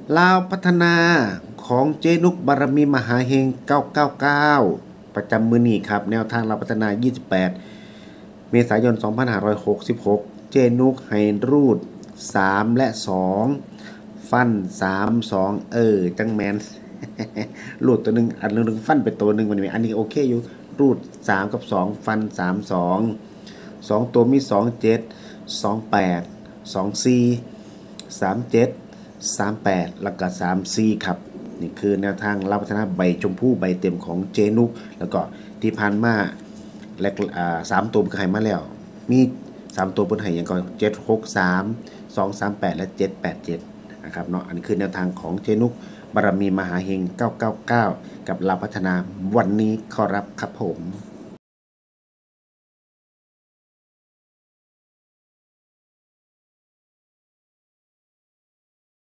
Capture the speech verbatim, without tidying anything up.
ลาวพัฒนาของเจนุกบารมีมหาเฮงเก้าเก้าเก้าประจำมือนี้ครับแนวทางลาวพัฒนายี่สิบแปดเมษายนสองพันห้าร้อยหกสิบหกเจนุกให้รูดสามและสองฟันสาม สองเออจังแมนรูดตัวหนึ่งอันนึงฟันไปตัวหนึ่งมันมีอันนี้โอเคอยู่รูดสามกับสองฟันสาม สองสองตัวมีสอง เจ็ด สอง แปด สอง สี่ สาม เจ็ด สาม แปดแล้วก็สาม สี่ครับนี่คือแนวทางรับพัฒนาใบชมพู่ใบเต็มของเจนุกแล้วก็ที่ผ่านมาแลกอ่าสามตัวก็ให้มาแล้วมีสามตัวเพิ่นให้หยังก็เจ็ด หก สาม สอง สาม แปดและเจ็ด แปด เจ็ดนะครับเนาะอันนี้คือแนวทางของเจนุกบารมีมหาเฮงเก้าเก้าเก้ากับรับพัฒนาวันนี้ขอรับครับผม